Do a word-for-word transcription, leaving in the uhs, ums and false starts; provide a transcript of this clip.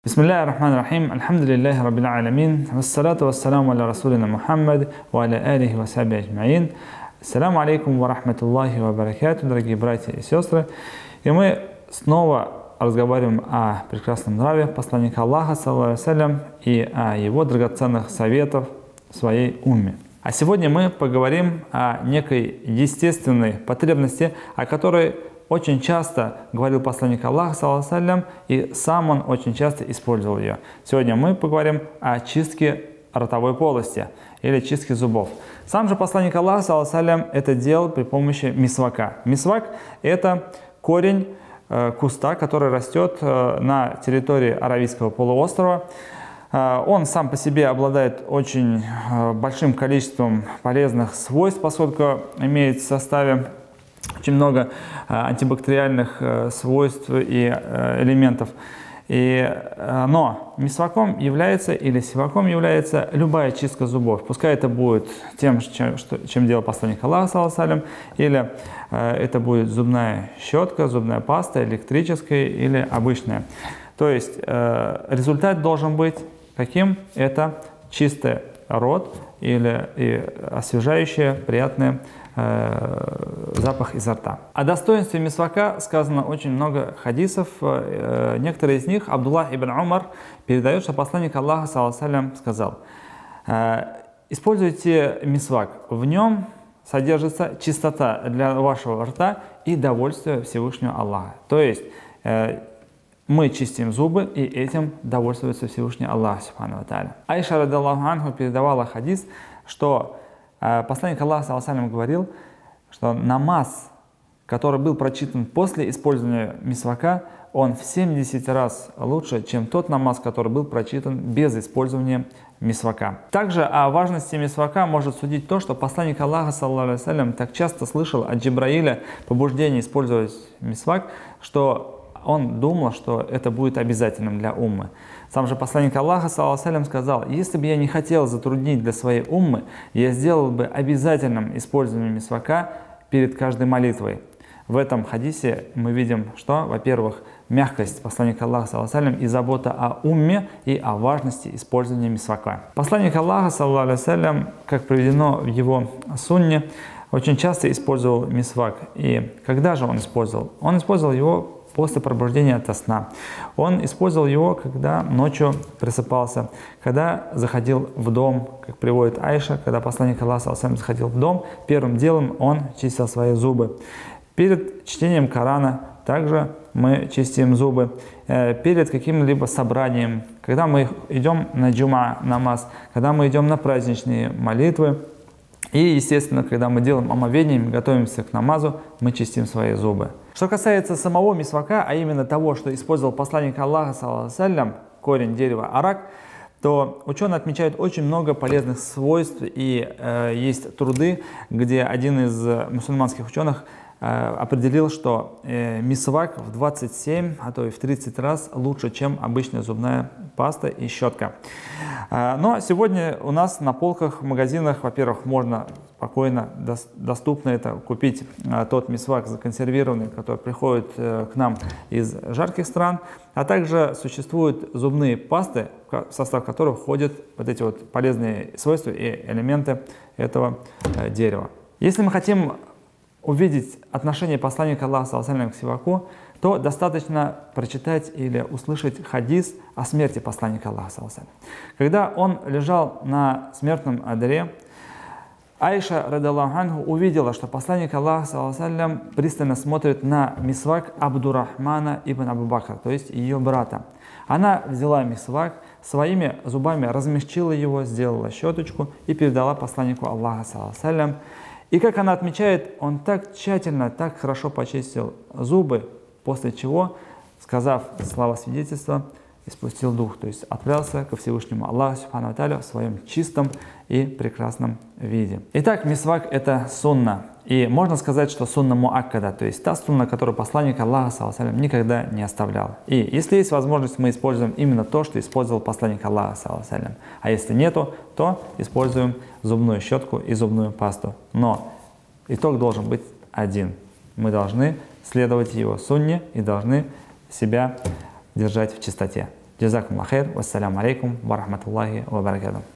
Бисмиллахи рахмани рахим, альхамдулиллахи раббил алямин, вассалату вассаламу аля расулина Мухаммад, ва аля алихи ва сахби аджмаин. Ассаламу алейкум ва рахматуллахи ва баракату, дорогие братья и сестры. И мы снова разговариваем о прекрасном нраве посланника Аллаха, саллаллаху алейхи ва саллям, и о его драгоценных советах своей умме. А сегодня мы поговорим о некой естественной потребности, о которой очень часто говорил посланник Аллаха, саллаллаху алейхи ва саллям, и сам он очень часто использовал ее. Сегодня мы поговорим о чистке ротовой полости или чистке зубов. Сам же посланник Аллаха, саллаллаху алейхи ва саллям, это делал при помощи мисвака. Мисвак – это корень э, куста, который растет э, на территории Аравийского полуострова. Э, он сам по себе обладает очень э, большим количеством полезных свойств, поскольку имеет в составе очень много э, антибактериальных э, свойств и э, элементов. И, э, но мисваком является или сиваком является любая чистка зубов. Пускай это будет тем, чем, что, чем делал посланник Аллаха, саллаллаху алейхи ва саллям, или э, это будет зубная щетка, зубная паста, электрическая или обычная. То есть э, результат должен быть каким? Это чистый рот или и освежающее, приятное запах изо рта. О достоинстве мисвака сказано очень много хадисов. Некоторые из них Абдуллах ибн Умар передает, что посланник Аллаха, саллаллаху алейхи ва саллям, сказал: используйте мисвак, в нем содержится чистота для вашего рта и довольствие Всевышнего Аллаха. То есть мы чистим зубы, и этим довольствуется Всевышний Аллах, субхану ва тааля. Айша радиллаху анху передавала хадис, что посланник Аллаха, саллаллаху алейхи ва саллям, говорил, что намаз, который был прочитан после использования мисвака, он в семьдесят раз лучше, чем тот намаз, который был прочитан без использования мисвака. Также о важности мисвака может судить то, что посланник Аллаха, саллаллаху алейхи ва саллям, так часто слышал от Джибраиля побуждение использовать мисвак, что он думал, что это будет обязательным для уммы. Сам же посланник Аллаха, саллаллаху алейхи ва саллям, сказал: если бы я не хотел затруднить для своей уммы, я сделал бы обязательным использование мисвака перед каждой молитвой. В этом хадисе мы видим, что, во-первых, мягкость посланника Аллаха, саллаллаху алейхи ва саллям, и забота о умме и о важности использования мисвака. Посланник Аллаха, саллаллаху алейхи ва саллям, как приведено в его сунне, очень часто использовал мисвак. И когда же он использовал? Он использовал его после пробуждения ото сна. Он использовал его, когда ночью просыпался, когда заходил в дом, как приводит Айша, когда посланник Аллаха, саллаллаху алейхи ва саллям, заходил в дом, первым делом он чистил свои зубы. Перед чтением Корана также мы чистим зубы. Перед каким-либо собранием, когда мы идем на джума намаз, когда мы идем на праздничные молитвы, и, естественно, когда мы делаем омовение, мы готовимся к намазу, мы чистим свои зубы. Что касается самого мисвака, а именно того, что использовал посланник Аллаха, саллаллаху алейхи ва саллям, корень дерева арак, то ученые отмечают очень много полезных свойств, и э, есть труды, где один из мусульманских ученых э, определил, что э, мисвак в двадцать семь, а то и в тридцать раз лучше, чем обычная зубная паста и щетка. Э, но сегодня у нас на полках в магазинах, во-первых, можно спокойно, доступно это купить а, тот мисвак законсервированный, который приходит э, к нам из жарких стран, а также существуют зубные пасты, в состав которых входят вот эти вот полезные свойства и элементы этого э, дерева. Если мы хотим увидеть отношение посланника Аллаха, саллаллаху алейхи ва саллям, к сиваку, то достаточно прочитать или услышать хадис о смерти посланника Аллаха, саллаллаху алейхи ва саллям. Когда он лежал на смертном одре, Айша радиллаху анху увидела, что посланник Аллаха, саллаллаху алейхи ва саллям, пристально смотрит на мисвак Абдурахмана ибн Абу Бакра, то есть ее брата. Она взяла мисвак, своими зубами размягчила его, сделала щеточку и передала посланнику Аллаха, саллаллаху алейхи ва саллям. И как она отмечает, он так тщательно, так хорошо почистил зубы, после чего, сказав слова свидетельства, испустил дух, то есть отправился ко Всевышнему Аллаху, субхану ва тааля, в своем чистом и прекрасном виде. Итак, мисвак — это сунна. И можно сказать, что сунна муаккада, то есть та сунна, которую посланник Аллаха, саллаллаху алейхи ва саллям, никогда не оставлял. И если есть возможность, мы используем именно то, что использовал посланник Аллаха, саллаллаху алейхи ва саллям. А если нету, то используем зубную щетку и зубную пасту. Но итог должен быть один. Мы должны следовать его сунне и должны себя держать в чистоте. Джазакум лахир, вассаляму алейкум, ва рахматуллахи ва баракатух.